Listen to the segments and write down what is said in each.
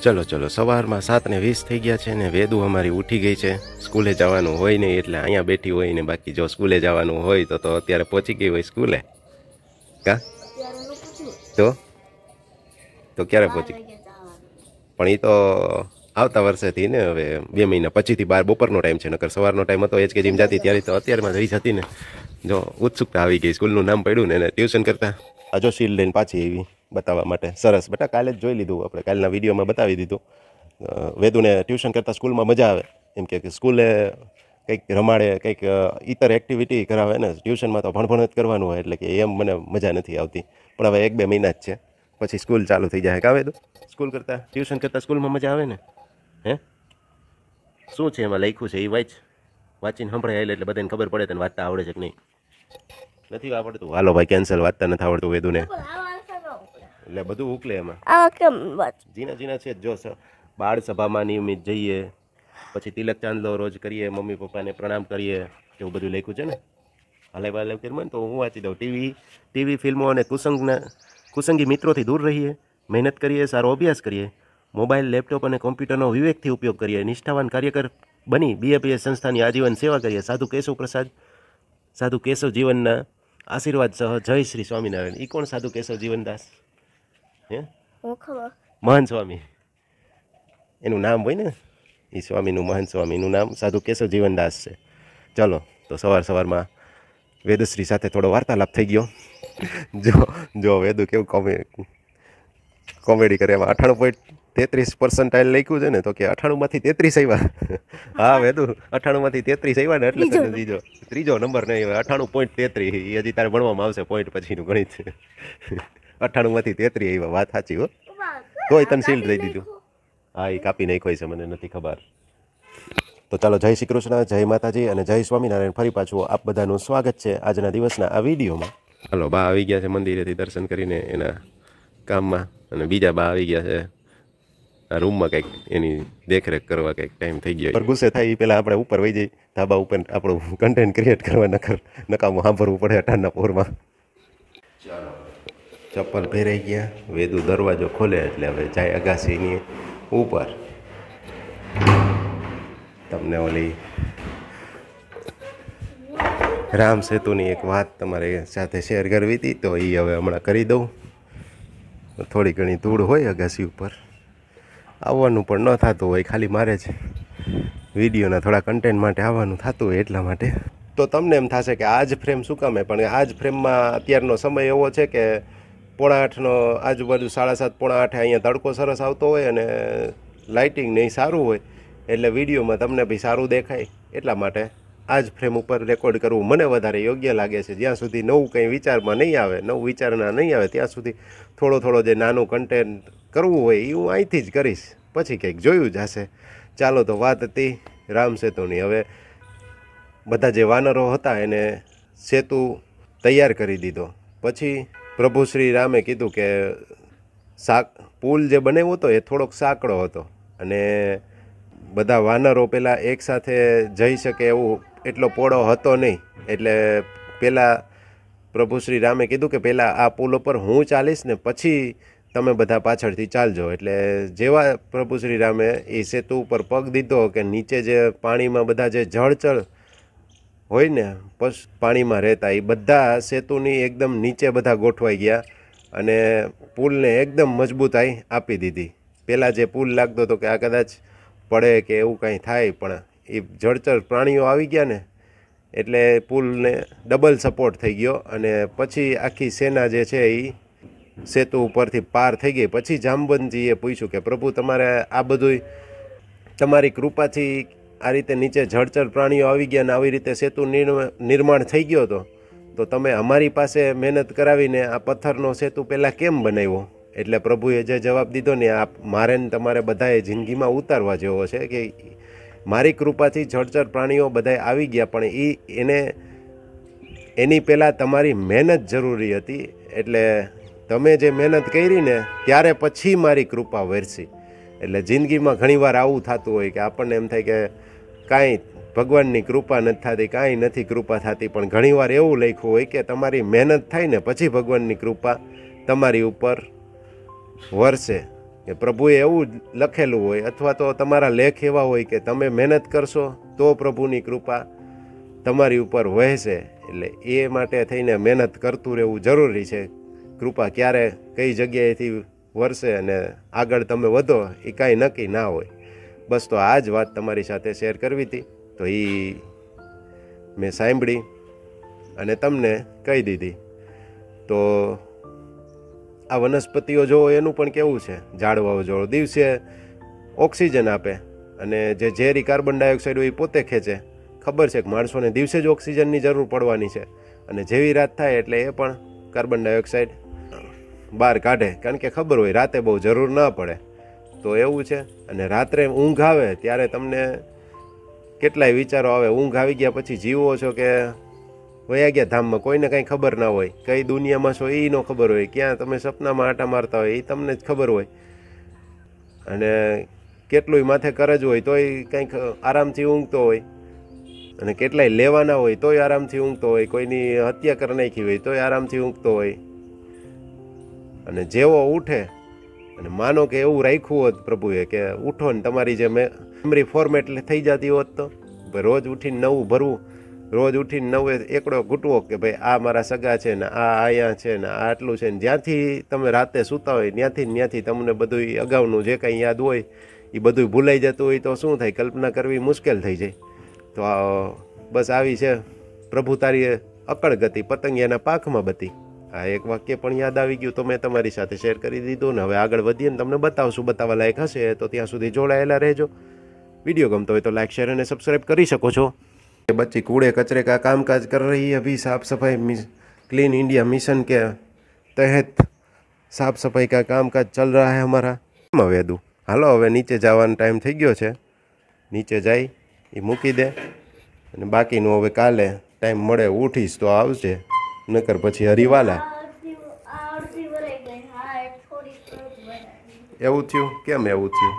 ચલો ચલો, સવારમાં 7:20 થઈ ગયા છે ને વેદુ અમારી ઉઠી ગઈ છે. સ્કૂલે જવાનું હોય નહીં એટલે અહીંયા બેઠી હોય ને, બાકી જો સ્કૂલે જવાનું હોય તો અત્યારે પહોંચી ગઈ હોય સ્કૂલે. કા તો ક્યારે પહોંચી? પણ એ તો આવતા વર્ષેથી ને, હવે 2 મહિના પછીથી બપોરનો ટાઈમ છે, નકર સવારનો ટાઈમ હતો HK જીમ જતી ત્યારે તો અત્યારમાં જઈ જતી ને. જો ઉત્સુકતા આવી ગઈ, સ્કૂલનું નામ પડ્યું ને એને ટ્યુશન કરતા આ જો શીલ લઈને પાછી આવી બતાવવા માટે. સરસ બેટા, કાલે જ જોઈ લીધું આપણે, કાલના વિડીયોમાં બતાવી દીધું. વેદુને ટ્યુશન કરતાં સ્કૂલમાં મજા આવે એમ કે સ્કૂલે કંઈક રમાડે, કંઈક ઇતર એક્ટિવિટી કરાવે ને, ટ્યુશનમાં તો ભણભણ જ કરવાનું હોય એટલે કે એમ મને મજા નથી આવતી. પણ હવે 1-2 મહિના જ છે, પછી સ્કૂલ ચાલુ થઈ જાય. કાવે તો સ્કૂલ કરતાં ટ્યુશન કરતાં સ્કૂલમાં મજા આવે ને. હે શું છે એમાં લખ્યું છે એ વાંચીને સંભળાય એટલે બધાને ખબર પડે તને વાંચતા આવડે છે કે નહીં. નથી આવડતું? હાલો ભાઈ કેન્સલ, વાંચતા નથી આવડતું વેદુને એટલે બધું ઉકલે એમાં. જીના છે જો બાળ સભામાં નિયમિત જઈએ, પછી તિલક ચાંદલો રોજ કરીએ, મમ્મી પપ્પાને પ્રણામ કરીએ, એવું બધું લખ્યું છે ને. હાલે મને તો હું વાંચી દઉં. ટીવી ફિલ્મો અને કુસંગી મિત્રોથી દૂર રહીએ, મહેનત કરીએ, સારો અભ્યાસ કરીએ, મોબાઈલ લેપટોપ અને કોમ્પ્યુટરનો વિવેકથી ઉપયોગ કરીએ, નિષ્ઠાવાન કાર્યકર બની BAPS સંસ્થાની આજીવન સેવા કરીએ. સાધુ કેશવ જીવનના આશીર્વાદ સહ જય શ્રી સ્વામિનારાયણ. એ કોણ સાધુ કેશવ જીવનદાસ? હે મહંત સ્વામી એનું નામ હોય ને, એ સ્વામીનું મહંત સ્વામીનું નામ સાધુ કેશવ જીવનદાસ છે. ચલો તો સવારમાં વેદશ્રી સાથે થોડો વાર્તાલાપ થઈ ગયો. જો વેદુ કેવું કોમેડી કરે. એમાં 98.33% લખ્યું છે ને, તો કે 98માંથી 33 આવ્યા. હા વેદુ, 98માંથી 33 આવ્યા ને એટલે તને ત્રીજો નંબર નહીં, હવે 98.33. એ હજી તારે ભણવામાં આવશે પોઈન્ટ પછીનું ગણિત છે. 98માંથી 33 આવ્યા, વાત સાચી હો. તોય તને શીલ્ડ દઈ દીધું. હા એ કાપી નાખ્યો છે, મને નથી ખબર. તો ચાલો, જય શ્રી કૃષ્ણ, જય માતાજી અને જય સ્વામિનારાયણ. ફરી પાછું આપ બધાનું સ્વાગત છે આજના દિવસના આ વિડીયોમાં. હાલો, બા આવી ગયા છે મંદિરેથી દર્શન કરીને એના કામમાં, અને બીજા બા આવી ગયા છે આ રૂમમાં કંઈક એની દેખરેખ કરવા. કંઈક ટાઈમ થઈ ગયો. ગુસ્સે થાય એ પહેલાં આપણે ઉપર વહી જઈએ ધાબા ઉપર, આપણું કન્ટેન્ટ ક્રિએટ કરવા. નકામું સાંભળવું પડે અટાણના પોરમાં. ચાલો, ચપ્પલ પહેરાઈ ગયા. વેદુ દરવાજો ખોલે એટલે હવે જાય અગાસીની ઉપર. તમને ઓલી રામ સેતુની એક વાત તમારી સાથે શેર કરવી હતી, તો એ હવે હમણાં કરી દઉં. થોડી ઘણી ધૂળ હોય અગાસી ઉપર, આવવાનું પણ ન થતું હોય, ખાલી મારે જ વિડીયોના થોડા કન્ટેન્ટ માટે આવવાનું થતું હોય એટલા માટે. તો તમને એમ થશે કે આ જ ફ્રેમ શું કામે, પણ આ જ ફ્રેમમાં અત્યારનો સમય એવો છે કે 7:30 આજુબાજુ, 7:30 પોણા 8 અહીંયા તડકો સરસ આવતો હોય અને લાઇટિંગ ને સારું હોય એટલે વિડીયોમાં તમને બી સારું દેખાય. એટલા માટે આ જ ફ્રેમ ઉપર રેકોર્ડ કરવું મને વધારે યોગ્ય લાગે છે. જ્યાં સુધી નવું કંઈ વિચારમાં નહીં આવે, નવું વિચારના નહીં આવે, ત્યાં સુધી થોડો જે નાનું કન્ટેન્ટ કરવું હોય એ હું અહીંથી જ કરીશ. પછી કંઈક જોયું જ હશે. ચાલો, તો વાત હતી રામ સેતુની. હવે બધા જે વાનરો હતા એને સેતુ તૈયાર કરી દીધો. પછી પ્રભુ શ્રી રામે કીધું કે પુલ જે બનાવ્યો હતો એ થોડોક સાંકડો હતો અને બધા વાનરો પહેલાં એકસાથે જઈ શકે એવું એટલો પોળો હતો નહીં. એટલે પહેલાં પ્રભુ શ્રી રામે કીધું કે પહેલાં આ પુલ ઉપર હું ચાલીશ ને પછી તમે બધા પાછળથી ચાલજો. એટલે જેવા પ્રભુ શ્રી રામે એ સેતુ ઉપર પગ દીધો કે નીચે જે પાણીમાં બધા જે જળચર હોય ને, પાણીમાં રહેતા, એ બધા સેતુની એકદમ નીચે બધા ગોઠવાઈ ગયા અને પુલને એકદમ મજબૂતાઈ આપી દીધી. પહેલાં જે પુલ લાગતો હતો કે આ કદાચ પડે કે એવું કાંઈ થાય, પણ એ જળચર પ્રાણીઓ આવી ગયા ને એટલે પુલને ડબલ સપોર્ટ થઈ ગયો. અને પછી આખી સેના જે છે એ સેતુ ઉપરથી પાર થઈ ગઈ. પછી જામવંતજીએ પૂછ્યું કે પ્રભુ, તમારે આ બધું તમારી કૃપાથી આ રીતે નીચે જળચર પ્રાણીઓ આવી ગયા ને આવી રીતે સેતુ નિર્માણ થઈ ગયો હતો, તો તમે અમારી પાસે મહેનત કરાવીને આ પથ્થરનો સેતુ પહેલાં કેમ બનાવ્યો? એટલે પ્રભુએ જે જવાબ દીધો ને, આ મારે ને તમારે બધાએ જિંદગીમાં ઉતારવા જેવો છે કે મારી કૃપાથી જળચર પ્રાણીઓ બધાએ આવી ગયા, પણ એની પહેલાં તમારી મહેનત જરૂરી હતી. એટલે તમે જે મહેનત કરી ને ત્યારે પછી મારી કૃપા વરસી. એટલે જિંદગીમાં ઘણીવાર આવું થતું હોય કે આપણને એમ થાય કે કાંઈ ભગવાનની કૃપા નથી થતી, કાંઈ નથી કૃપા થતી, પણ ઘણીવાર એવું લખ્યું હોય કે તમારી મહેનત થાય ને પછી ભગવાનની કૃપા તમારી ઉપર વરસે. કે પ્રભુએ એવું લખેલું હોય અથવા તો તમારા લેખ એવા હોય કે તમે મહેનત કરશો તો પ્રભુની કૃપા તમારી ઉપર વહેશે. એટલે એ માટે થઈને મહેનત કરતું રહેવું જરૂરી છે. કૃપા ક્યારે કઈ જગ્યાએથી વરસે અને આગળ તમે વધો એ કાંઈ નક્કી ના હોય. બસ તો આ જ વાત તમારી સાથે શેર કરવી હતી, તો એ મેં સાંભળી અને તમને કહી દીધી. તો આ વનસ્પતિઓ જોવો એનું પણ કેવું છે, ઝાડવાઓ જોવો દિવસે ઓક્સિજન આપે અને જે ઝેરી કાર્બન ડાયોક્સાઇડ હોય એ પોતે ખેંચે. ખબર છે કે માણસોને દિવસે જ ઓક્સિજનની જરૂર પડવાની છે અને જેવી રાત થાય એટલે એ પણ કાર્બન ડાયોક્સાઇડ બહાર કાઢે, કારણ કે ખબર હોય રાતે બહુ જરૂર ના પડે. તો એવું છે. અને રાત્રે ઊંઘ આવે ત્યારે તમને કેટલાય વિચારો આવે. ઊંઘ આવી ગયા પછી જીવો છો કે વયા ગયા ધામમાં, કોઈને કાંઈ ખબર ના હોય. કઈ દુનિયામાં છો એ ન ખબર હોય, ક્યાં તમે સપનામાં આટા મારતા હોય એ તમને જ ખબર હોય. અને કેટલુંય માથે કરજ હોય તોય કંઈક આરામથી ઊંઘતો હોય, અને કેટલાય લેવાના હોય તોય આરામથી ઊંઘતો હોય, કોઈની હત્યા કરી નાખી હોય તોય આરામથી ઊંઘતો હોય. અને જેવો ઉઠે, અને માનો કે એવું રાખ્યું હોત પ્રભુએ કે ઉઠો ને તમારી જે મેમરી ફોર્મેટ થઈ જતી હોત, તો રોજ ઉઠીને નવું ભરવું, રોજ ઉઠીને નવે એકડો ઘૂંટવો કે ભાઈ આ મારા સગા છે ને આ અહીંયા છે ને આ આટલું છે ને. જ્યાંથી તમે રાતે સૂતા હોય ત્યાંથી તમને બધું અગાઉનું જે કંઈ યાદ હોય એ બધું ભૂલાઈ જતું હોય તો શું થાય, કલ્પના કરવી મુશ્કેલ થઈ જાય. તો બસ આવી છે પ્રભુ તારી અકળ ગતિ પતંગિયાના પાંખમાં બતી. આ એક વાક્ય પણ યાદ આવી ગયું તો મેં તમારી સાથે શેર કરી દીધું. ને હવે આગળ વધીએ ને તમને બતાવશું, બતાવવા લાયક હશે તો ત્યાં સુધી જોડાયેલા રહેજો. વિડીયો ગમતો હોય તો લાઈક શેર અને સબસ્क्राइब કરી શકો છો. बच्ची कूड़े कचरे का कामकाज कर रही है. अभी साफ़ सफाई क्लीन इंडिया मिशन के तहत साफ़ सफाई का कामकाज चल रहा है हमारा. वेदू हालो હવે નીચે જવાનો ટાઈમ થઈ ગયો છે. નીચે જઈ એ મૂકી દે, અને બાકીનું હવે કાલે ટાઈમ મળે ઉઠીશ તો આવશે, નકર પછી હરિવાલા. એવું થયું? કેમ એવું થયું?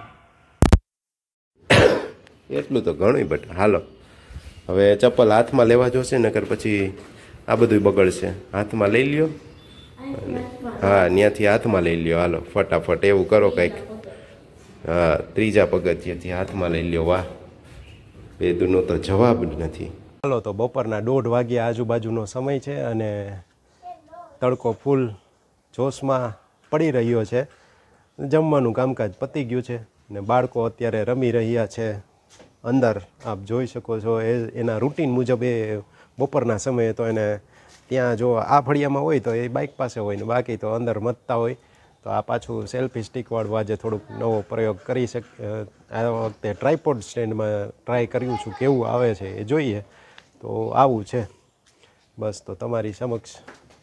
એટલું તો ઘણું બટ હાલો હવે ચપ્પલ હાથમાં લેવા જોશે, નકર પછી આ બધું બગડશે. હાથમાં લઈ લ્યો. હા, ત્યાંથી હાથમાં લઈ લ્યો. હાલો ફટાફટ એવું કરો કંઈક. હા, ત્રીજા પગથિયેથી હાથમાં લઈ લ્યો. વાહ, બેદુનો તો જવાબ જ નથી. હાલો, તો બપોરના 1:30 વાગ્યા આજુબાજુનો સમય છે અને તડકો ફૂલ જોશમાં પડી રહ્યો છે. જમવાનું કામકાજ પતી ગયું છે ને બાળકો અત્યારે રમી રહ્યા છે અંદર. આપ જોઈ શકો છો એના રૂટીન મુજબ એ બપોરના સમયે તો એને ત્યાં જો આ ફળિયામાં હોય તો એ બાઇક પાસે હોય ને બાકી તો અંદર મતતા હોય. તો આ પાછું સેલ્ફી સ્ટિકવાળું આજે થોડુંક નવો પ્રયોગ કરી આ વખતે ટ્રાયપોડ સ્ટેન્ડમાં ટ્રાય કર્યું છું, કેવું આવે છે એ જોઈએ. તો આવું છે બસ. તો તમારી સમક્ષ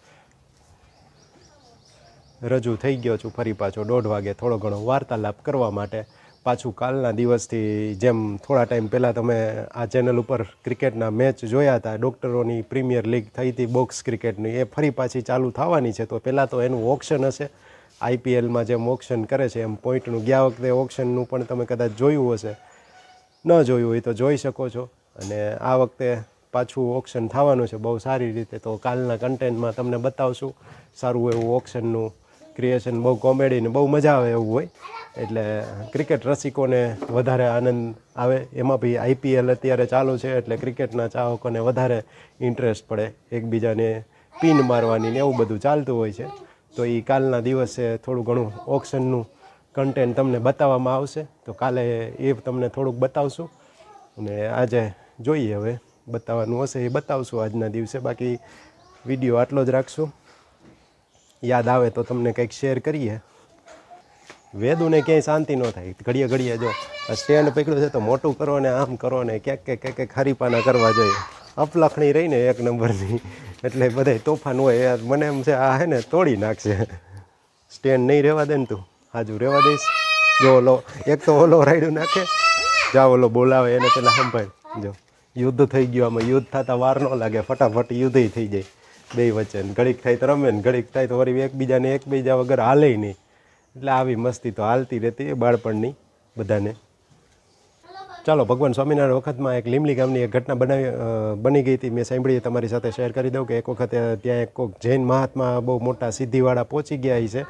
રજૂ થઈ ગયો છું ફરી પાછો 1:30 વાગે થોડો ઘણો વાર્તાલાપ કરવા માટે. પાછું કાલના દિવસથી જેમ થોડા ટાઈમ પહેલાં તમે આ ચેનલ ઉપર ક્રિકેટના મેચ જોયા હતા, ડૉક્ટરોની પ્રીમિયર લીગ થઈ હતી બોક્સ ક્રિકેટની, એ ફરી પાછી ચાલુ થવાની છે. તો પહેલાં તો એનું ઓક્શન હશે. IPLમાં જેમ ઓક્શન કરે છે એમ પોઈન્ટનું ગયા વખતે ઓક્શનનું પણ તમે કદાચ જોયું હશે, ન જોયું હોય તો જોઈ શકો છો. અને આ વખતે પાછું ઓક્શન થવાનું છે બહુ સારી રીતે. તો કાલના કન્ટેન્ટમાં તમને બતાવશું. સારું એવું ઓક્શનનું ક્રિએશન, બહુ કોમેડી ને બહુ મજા આવે એવું હોય, એટલે ક્રિકેટ રસિકોને વધારે આનંદ આવે. એમાં બી IPL અત્યારે ચાલુ છે એટલે ક્રિકેટના ચાહકોને વધારે ઇન્ટરેસ્ટ પડે, એકબીજાને પિન મારવાની ને એવું બધું ચાલતું હોય છે. તો એ કાલના દિવસે થોડું ઘણું ઓક્શનનું કન્ટેન્ટ તમને બતાવવામાં આવશે. તો કાલે એ તમને થોડુંક બતાવશું અને આજે જોઈએ હવે બતાવવાનું હશે એ બતાવશું આજના દિવસે. બાકી વિડીયો આટલો જ રાખશું. યાદ આવે તો તમને કંઈક શેર કરીએ. વેદુને ક્યાંય શાંતિ ન થાય, ઘડીએ ઘડીએ જો સ્ટેન્ડ પકડ્યું છે તો મોટું કરો ને આમ કરો ને ક્યાંક હરીપાના કરવા જોઈએ. અપલખણી રહીને એક નંબરની, એટલે બધાય તોફાન હોય યાર. મને એમ છે આ હે ને તોડી નાખશે. સ્ટેન્ડ નહીં રહેવા દે ને તું, હાજુ રહેવા દઈશ. જો ઓલો એક તો ઓલો રાયડું નાખે, જાઓ ઓલો બોલાવે એને પેલા સંભાળ. જો યુદ્ધ થઈ ગયું, આમાં યુદ્ધ થતાં વાર ન લાગે, ફટાફટ યુદ્ધ થઈ જાય બે વચ્ચે. ઘડીક થાય તો રમે ને ઘડીક થાય તો વળી એકબીજા વગર હાલે નહીં. એટલે આવી મસ્તી તો હાલતી રહેતી બાળપણની બધાને. ચાલો, ભગવાન સ્વામિનારાયણ વખતમાં એક લીમલી ગામની એક ઘટના બની ગઈ હતી, મેં સાંભળી, તમારી સાથે શેર કરી દઉં. કે એક વખત ત્યાં એક કોઈક જૈન મહાત્મા બહુ મોટા સિદ્ધિવાળા પહોંચી ગયા છે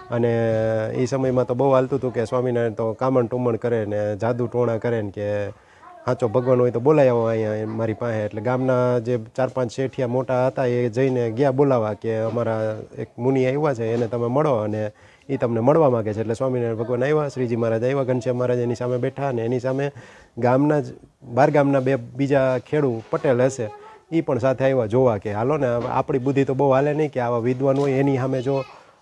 અને એ સમયમાં તો બહુ હાલતું હતું કે સ્વામિનારાયણ તો કામણ ટુમણ કરે ને જાદુ ટોણા કરે ને કે સાચો ભગવાન હોય તો બોલાય આવો અહીંયા મારી પાસે. એટલે ગામના જે 4-5 શેઠિયા મોટા હતા એ જઈને ગયા બોલાવા કે અમારા એક મુનિ આવ્યા છે, એને તમે મળો અને એ તમને મળવા માગે છે. એટલે સ્વામિનારાયણ ભગવાન આવ્યા, શ્રીજી મહારાજ આવ્યા, ઘનશ્યામ મહારાજ એની સામે બેઠા અને એની સામે ગામના જ 12 ગામના 2 બીજા ખેડૂ પટેલ હશે એ પણ સાથે આવ્યા જોવા કે હાલો ને આપણી બુદ્ધિ તો બહુ હાલે નહીં કે આવા વિદ્વાન હોય એની સામે જો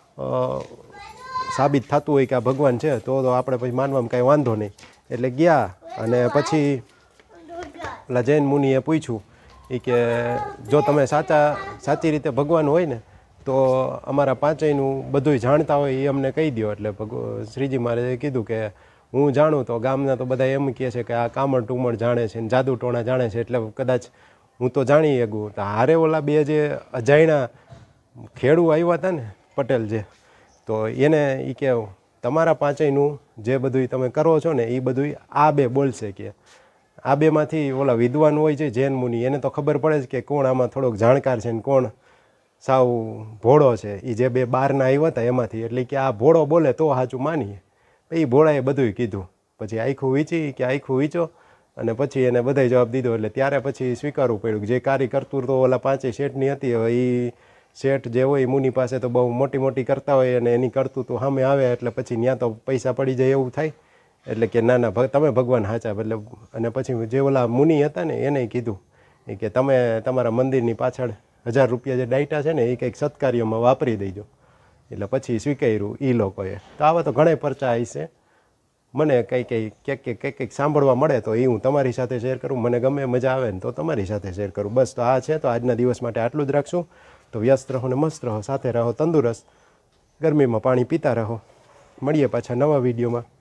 સાબિત થતું હોય કે આ ભગવાન છે તો આપણે પછી માનવામાં કાંઈ વાંધો નહીં. એટલે ગયા અને પછી પેલા જૈન મુનિએ પૂછ્યું એ કે જો તમે સાચી રીતે ભગવાન હોય ને તો અમારા પાંચેયનું બધું જાણતા હોય એ અમને કહી દો. એટલે શ્રીજી મહારાજે કીધું કે હું જાણું તો ગામના તો બધા એમ કહે છે કે આ કામણ ટુમણ જાણે છે ને જાદુ ટોણા જાણે છે, એટલે કદાચ હું તો જાણી શકું. તો હારે ઓલા 2 જે અજાણ્યા ખેડૂ આવ્યા હતા ને પટેલ જે, તો એને એ કે તમારા પાંચેયનું જે બધું તમે કરો છો ને એ બધું આ 2 બોલશે કે આ 2માંથી ઓલા વિદ્વાન હોય છે જૈન મુનિ એને તો ખબર પડે છે કે કોણ આમાં થોડોક જાણકાર છે ને કોણ સાવ ભોળો છે. એ જે 2 બહારના આવ્યા હતા એમાંથી, એટલે કે આ ભોળો બોલે તો સાચું માનીએ. એ ભોળાએ બધું કીધું. પછી આખું વીંચી કે આખું વીંચો અને પછી એને બધાય જવાબ દીધો. એટલે ત્યારે પછી સ્વીકારવું પડ્યું કે જે કાર્ય કરતું તો ઓલા 5 શેઠની હતી. હવે એ શેઠ જે હોય મુનિ પાસે તો બહુ મોટી કરતા હોય અને એની કરતું તો સામે આવે એટલે પછી ત્યાં તો પૈસા પડી જાય એવું થાય. એટલે કે ના તમે ભગવાન સાચા. એટલે અને પછી જે ઓલા મુનિ હતા ને એને કીધું કે તમે તમારા મંદિરની પાછળ 1000 રૂપિયા જે ડાયટા છે ને એ કંઈક સત્કાર્યમાં વાપરી દેજો. એટલે પછી સ્વીકાર્યું એ લોકોએ. તો આવા તો ઘણા પરચા આવી છે. મને કંઈક સાંભળવા મળે તો એ હું તમારી સાથે શેર કરું. મને ગમે, મજા આવે ને તો તમારી સાથે શેર કરું. બસ તો આ છે. તો આજના દિવસ માટે આટલું જ રાખશું. તો વ્યસ્ત રહો ને મસ્ત રહો, સાથે રહો તંદુરસ્ત, ગરમીમાં પાણી પીતા રહો. મળીએ પાછા નવા વિડીયોમાં.